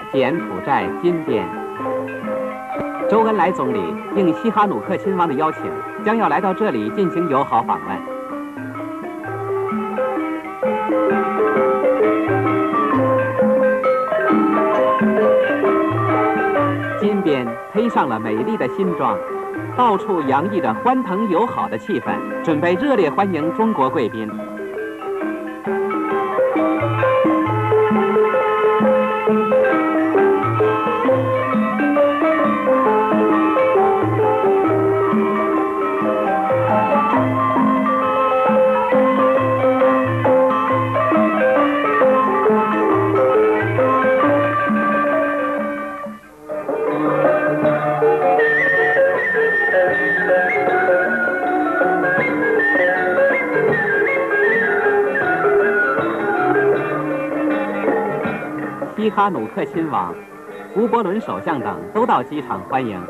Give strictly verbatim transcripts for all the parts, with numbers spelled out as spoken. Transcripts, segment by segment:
柬埔寨金边，周恩来总理应西哈努克亲王的邀请，将要来到这里进行友好访问。金边披上了美丽的新装，到处洋溢着欢腾友好的气氛，准备热烈欢迎中国贵宾。西哈努克亲王、吴伯伦首相等都到机场欢迎。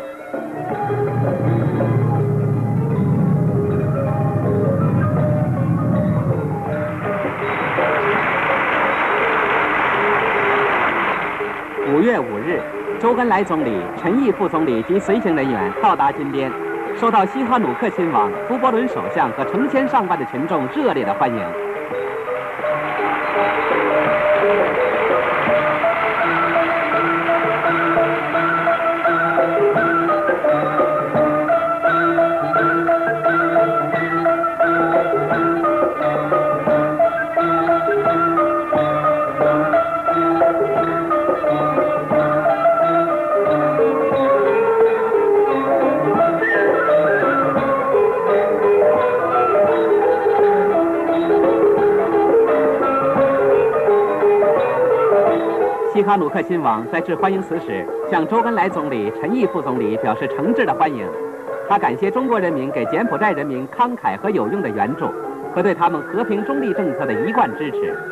五月五日，周恩来总理、陈毅副总理及随行人员到达金边，受到西哈努克亲王、吴伯伦首相和成千上万的群众热烈的欢迎。西哈努克亲王在致欢迎词时，向周恩来总理、陈毅副总理表示诚挚的欢迎。他感谢中国人民给柬埔寨人民慷慨和有用的援助，和对他们和平中立政策的一贯支持。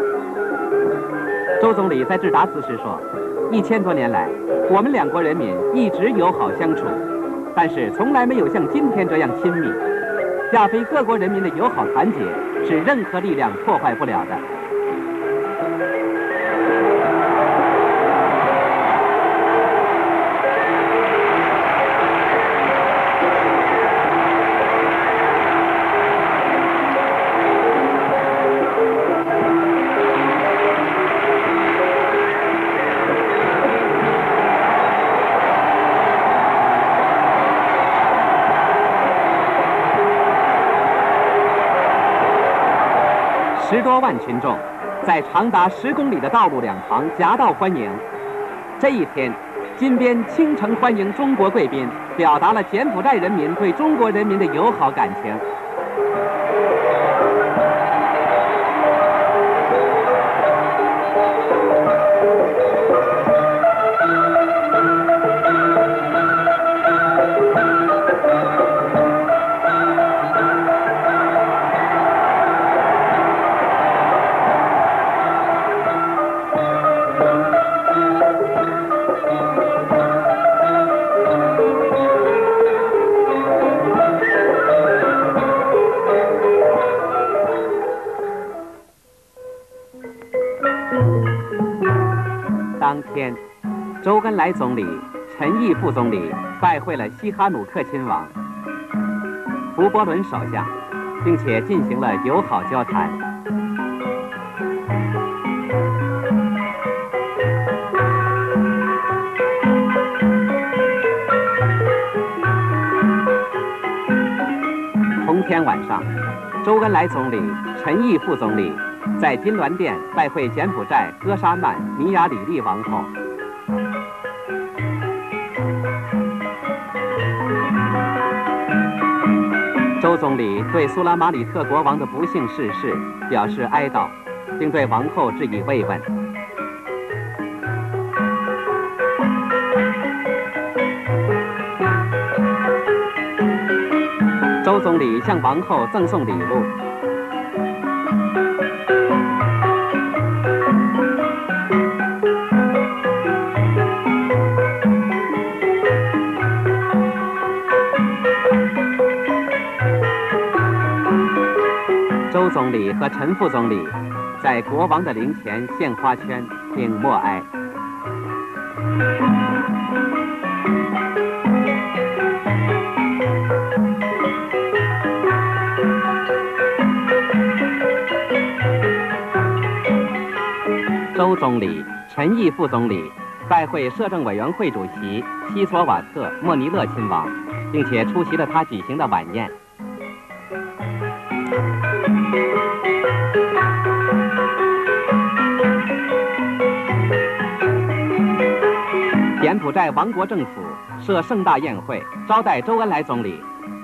周总理在致答词时说：“一千多年来，我们两国人民一直友好相处，但是从来没有像今天这样亲密。亚非各国人民的友好团结是任何力量破坏不了的。”十多万群众在长达十公里的道路两旁夹道欢迎。这一天，金边倾城欢迎中国贵宾，表达了柬埔寨人民对中国人民的友好感情。当天，周恩来总理、陈毅副总理拜会了西哈努克亲王、吴伯伦首相，并且进行了友好交谈。同天晚上，周恩来总理、陈毅副总理在金銮殿拜会柬埔寨哥沙曼尼亚里利王后。周总理对苏拉马里特国王的不幸逝世表示哀悼，并对王后致以慰问。周总理向王后赠送礼物。周总理和陈副总理在国王的灵前献花圈并默哀。 周总理、陈毅副总理拜会摄政委员会主席西索瓦特·莫尼勒亲王，并且出席了他举行的晚宴。柬埔寨王国政府设盛大宴会，招待周恩来总理。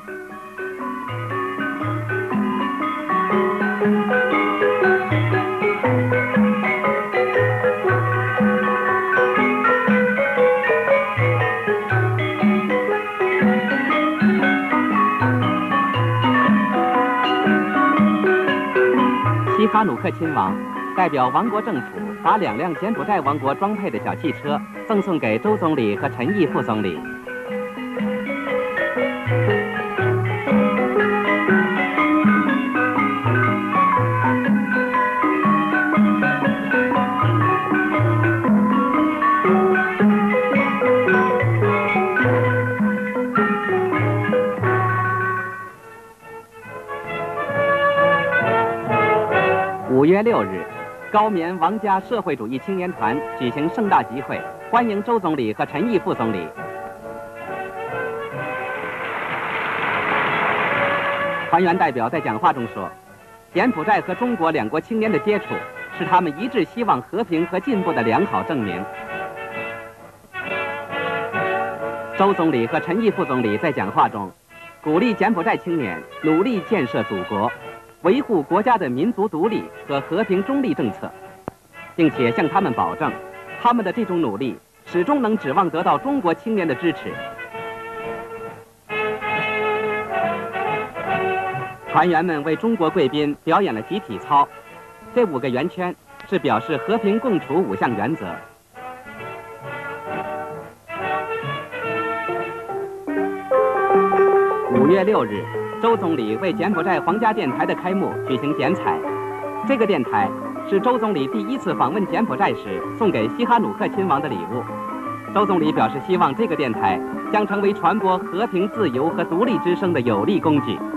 西哈努克亲王代表王国政府把两辆柬埔寨王国装配的小汽车赠送给周总理和陈毅副总理。五月六日，高棉王家社会主义青年团举行盛大集会，欢迎周总理和陈毅副总理。团员代表在讲话中说，柬埔寨和中国两国青年的接触是他们一致希望和平和进步的良好证明。周总理和陈毅副总理在讲话中鼓励柬埔寨青年努力建设祖国，维护国家的民族独立和和平中立政策，并且向他们保证，他们的这种努力始终能指望得到中国青年的支持。团员们为中国贵宾表演了集体操，这五个圆圈是表示和平共处五项原则。五月六日，周总理为柬埔寨皇家电台的开幕举行剪彩。这个电台是周总理第一次访问柬埔寨时送给西哈努克亲王的礼物。周总理表示希望这个电台将成为传播和平、自由和独立之声的有力工具。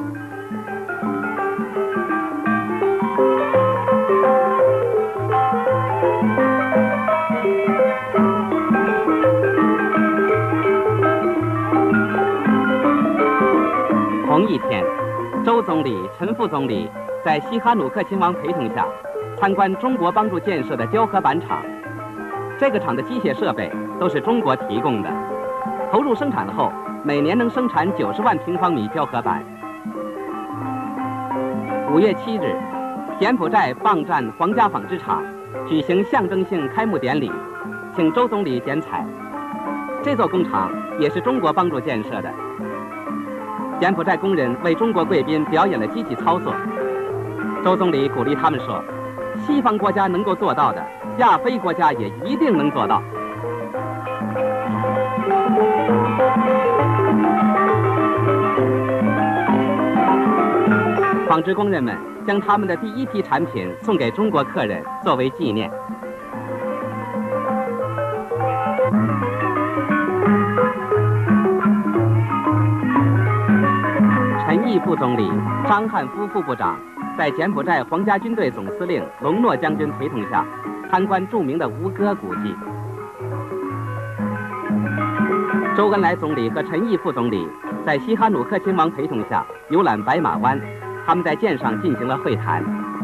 同一天，周总理、陈副总理在西哈努克亲王陪同下参观中国帮助建设的胶合板厂。这个厂的机械设备都是中国提供的，投入生产后每年能生产九十万平方米胶合板。五月七日，柬埔寨棒站皇家纺织厂举行象征性开幕典礼，请周总理剪彩。这座工厂也是中国帮助建设的。柬埔寨工人为中国贵宾表演了机器操作。周总理鼓励他们说，西方国家能够做到的，亚非国家也一定能做到。纺织工人们将他们的第一批产品送给中国客人作为纪念。陈毅副总理、张汉夫副部长在柬埔寨皇家军队总司令隆诺将军陪同下参观著名的吴哥古迹。周恩来总理和陈毅副总理在西哈努克亲王陪同下游览白马湾，他们在舰上进行了会谈。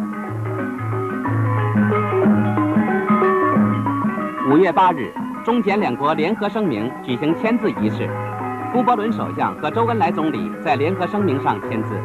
五月八日，中柬两国联合声明举行签字仪式，胡伯伦首相和周恩来总理在联合声明上签字。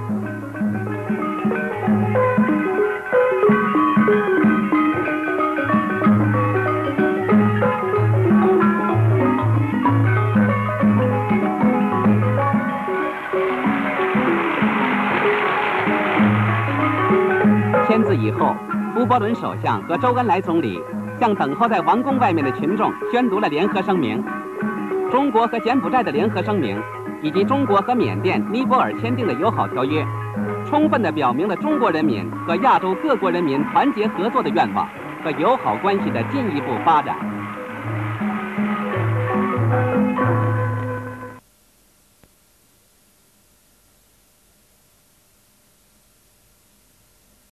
签字以后，胡伯伦首相和周恩来总理向等候在王宫外面的群众宣读了联合声明。中国和柬埔寨的联合声明，以及中国和缅甸、尼泊尔签订的友好条约，充分地表明了中国人民和亚洲各国人民团结合作的愿望和友好关系的进一步发展。